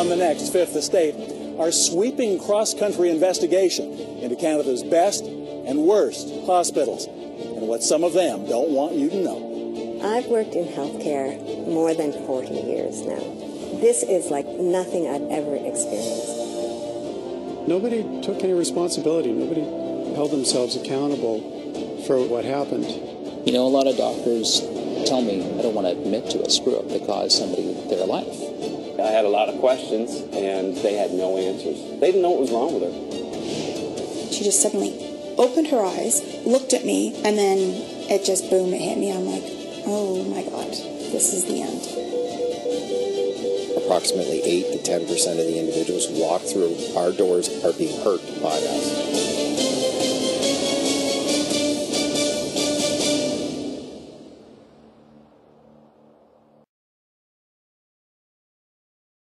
on the next Fifth Estate, our sweeping cross-country investigation into Canada's best and worst hospitals and what some of them don't want you to know. I've worked in healthcare more than 40 years now. This is like nothing I've ever experienced. Nobody took any responsibility. Nobody held themselves accountable for what happened. You know, a lot of doctors tell me I don't want to admit to a screw-up that caused somebody their life. I had a lot of questions, and they had no answers. They didn't know what was wrong with her. She just suddenly opened her eyes, looked at me, and then it just, boom, it hit me. I'm like, oh my God, this is the end. Approximately 8 to 10% of the individuals who walk through our doors are being hurt by us.